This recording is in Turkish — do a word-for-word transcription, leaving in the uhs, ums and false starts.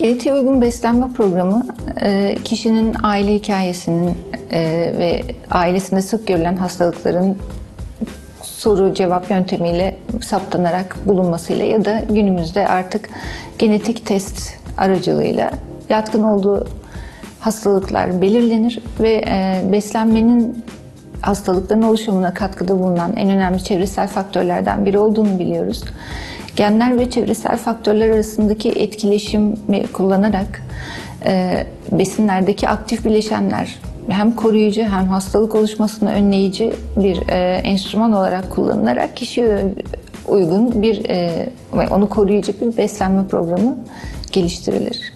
Genetiğe uygun beslenme programı, kişinin aile hikayesinin ve ailesinde sık görülen hastalıkların soru cevap yöntemiyle saptanarak bulunmasıyla ya da günümüzde artık genetik test aracılığıyla yatkın olduğu hastalıklar belirlenir ve beslenmenin hastalıkların oluşumuna katkıda bulunan en önemli çevresel faktörlerden biri olduğunu biliyoruz. Genler ve çevresel faktörler arasındaki etkileşimi kullanarak e, besinlerdeki aktif bileşenler hem koruyucu hem hastalık oluşmasını önleyici bir e, enstrüman olarak kullanılarak kişiye uygun bir, e, onu koruyucu bir beslenme programı geliştirilir.